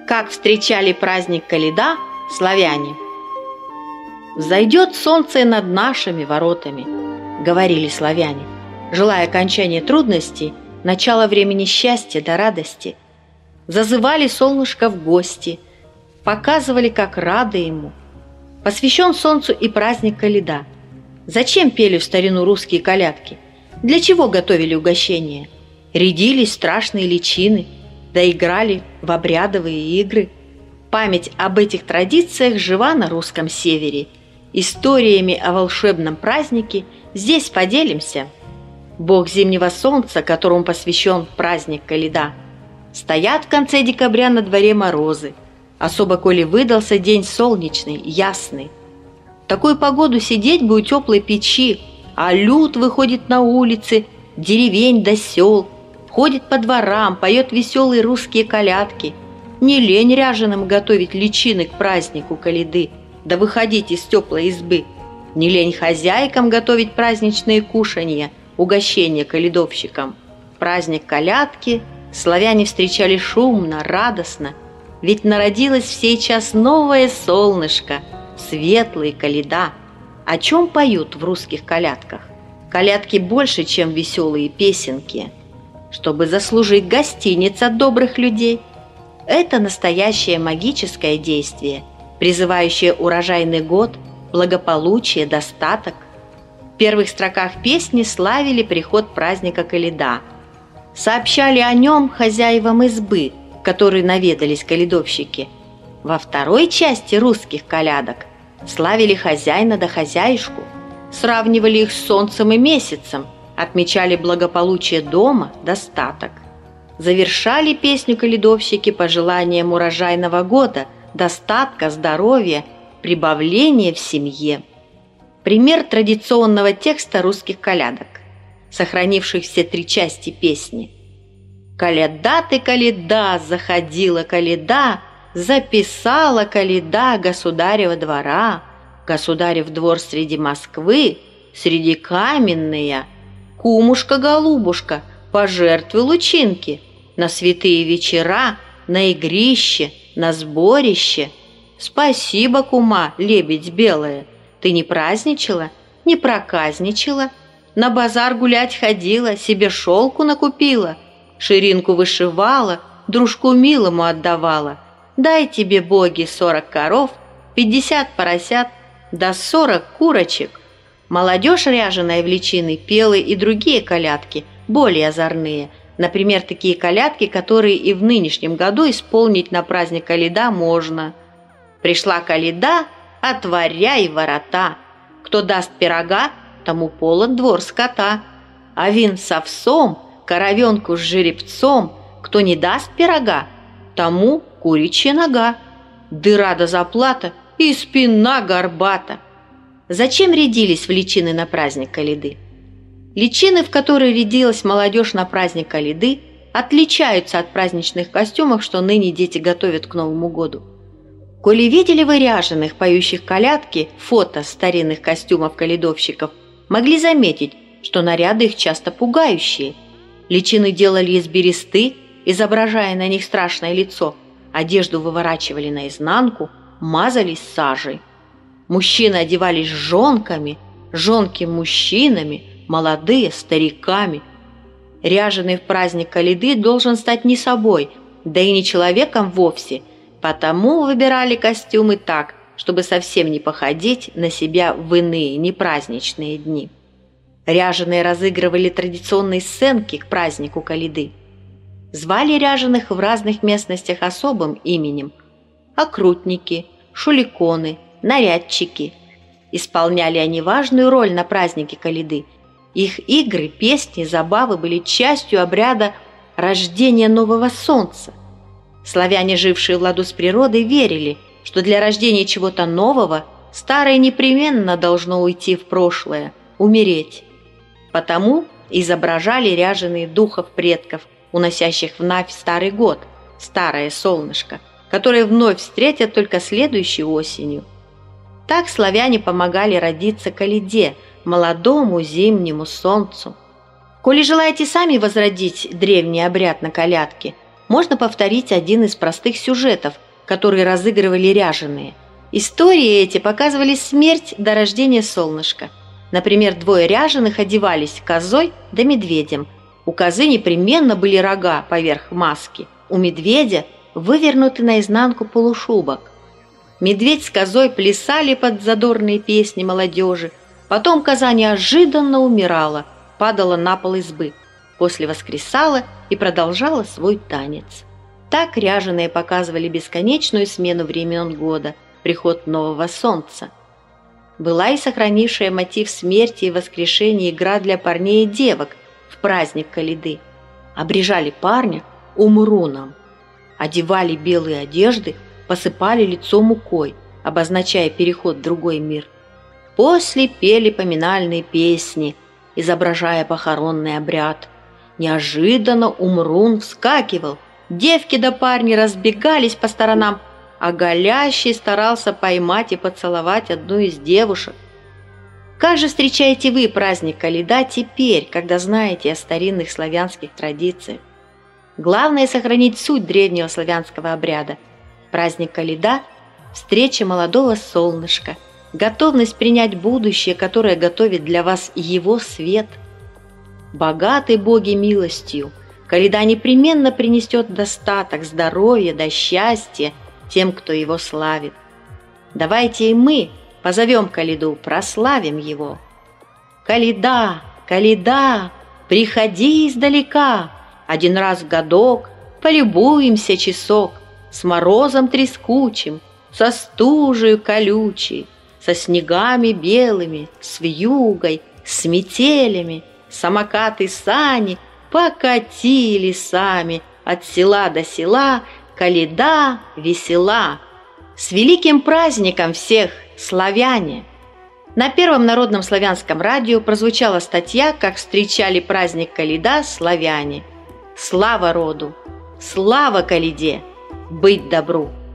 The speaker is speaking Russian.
Как встречали праздник Коляда славяне. «Взойдет солнце над нашими воротами», — говорили славяне, желая окончания трудностей, начала времени счастья да радости. Зазывали солнышко в гости, показывали, как рады ему. Посвящен солнцу и праздник Коляда. Зачем пели в старину русские колядки? Для чего готовили угощения? Рядились страшные личины, да играли в обрядовые игры. Память об этих традициях жива на русском севере. Историями о волшебном празднике здесь поделимся. Бог зимнего солнца, которому посвящен праздник Коляда. Стоят в конце декабря на дворе морозы, особо коли выдался день солнечный, ясный. В такую погоду сидеть бы у теплой печи, а люд выходит на улицы, деревень до сел, ходит по дворам, поет веселые русские колядки. Не лень ряженым готовить личины к празднику Коляды, да выходить из теплой избы. Не лень хозяйкам готовить праздничные кушанья, угощения колядовщикам. Праздник колядки славяне встречали шумно, радостно, ведь народилось в сей час новое солнышко, светлые Коляда. О чем поют в русских колядках? Колядки больше, чем веселые песенки. Чтобы заслужить гостиниц от добрых людей. Это настоящее магическое действие, призывающее урожайный год, благополучие, достаток. В первых строках песни славили приход праздника Коляда. Сообщали о нем хозяевам избы, в которые наведались колядовщики. Во второй части русских колядок славили хозяина да хозяюшку, сравнивали их с солнцем и месяцем, отмечали благополучие дома, достаток. Завершали песню колядовщики пожеланием урожайного года, достатка, здоровья, прибавления в семье. Пример традиционного текста русских колядок, сохранивших все три части песни. «Коляда ты, коляда, заходила коляда, записала коляда государева двора, государев двор среди Москвы, среди каменная, кумушка-голубушка, пожертвуй лучинки на святые вечера, на игрище, на сборище. Спасибо, кума, лебедь белая, ты не праздничала, не проказничала, на базар гулять ходила, себе шелку накупила, ширинку вышивала, дружку милому отдавала. Дай тебе, боги, 40 коров, 50 поросят, да 40 курочек». Молодежь, ряженая в личины, пела и другие колядки, более озорные. Например, такие колядки, которые и в нынешнем году исполнить на праздник Коляда можно. «Пришла Коляда, отворяй ворота. Кто даст пирога, тому полон двор скота. Овин с овсом, коровенку с жеребцом. Кто не даст пирога, тому куричья нога. Дыра да заплата и спина горбата». Зачем рядились в личины на праздник Коляды? Личины, в которые рядилась молодежь на праздник Коляды, отличаются от праздничных костюмов, что ныне дети готовят к Новому году. Коли видели вы ряженых, поющих колядки, фото старинных костюмов колядовщиков, могли заметить, что наряды их часто пугающие. Личины делали из бересты, изображая на них страшное лицо, одежду выворачивали наизнанку, мазались сажей. Мужчины одевались жонками, жонки мужчинами, молодые стариками. Ряженый в праздник Коляды должен стать не собой, да и не человеком вовсе, потому выбирали костюмы так, чтобы совсем не походить на себя в иные непраздничные дни. Ряженые разыгрывали традиционные сценки к празднику Коляды. Звали ряженых в разных местностях особым именем: окрутники, шуликоны, нарядчики. Исполняли они важную роль на празднике Коляды. Их игры, песни, забавы были частью обряда рождения нового солнца. Славяне, жившие в ладу с природой, верили, что для рождения чего-то нового старое непременно должно уйти в прошлое, умереть. Потому изображали ряженые духов предков, уносящих в Навь старый год, старое солнышко, которое вновь встретят только следующей осенью. Так славяне помогали родиться Коляде, молодому зимнему солнцу. Коли желаете сами возродить древний обряд на колядке, можно повторить один из простых сюжетов, которые разыгрывали ряженые. Истории эти показывали смерть до рождения солнышка. Например, двое ряженых одевались козой да медведем. У козы непременно были рога поверх маски, у медведя вывернутый наизнанку полушубок. Медведь с козой плясали под задорные песни молодежи. Потом коза неожиданно умирала, падала на пол избы, после воскресала и продолжала свой танец. Так ряженые показывали бесконечную смену времен года, приход нового солнца. Была и сохранившая мотив смерти и воскрешения игра для парней и девок в праздник Калиды. Обрежали парня умруном, одевали белые одежды, посыпали лицо мукой, обозначая переход в другой мир. После пели поминальные песни, изображая похоронный обряд. Неожиданно умрун вскакивал, девки да парни разбегались по сторонам, а голящий старался поймать и поцеловать одну из девушек. Как же встречаете вы праздник Калида теперь, когда знаете о старинных славянских традициях? Главное – сохранить суть древнего славянского обряда. Праздник Калида – встреча молодого солнышка, готовность принять будущее, которое готовит для вас его свет. Богатый боги милостью, Калида непременно принесет достаток, здоровье да счастье тем, кто его славит. Давайте и мы позовем Калиду, прославим его. Калида, Калида, приходи издалека, один раз в годок полюбуемся часок с морозом трескучим, со стужею колючей, со снегами белыми, с вьюгой, с метелями. Самокаты сани покатили сами от села до села, Калида весела. С великим праздником всех, славяне! На Первом народном славянском радио прозвучала статья «Как встречали праздник Калида славяне». Слава роду! Слава Калиде! Быть добру!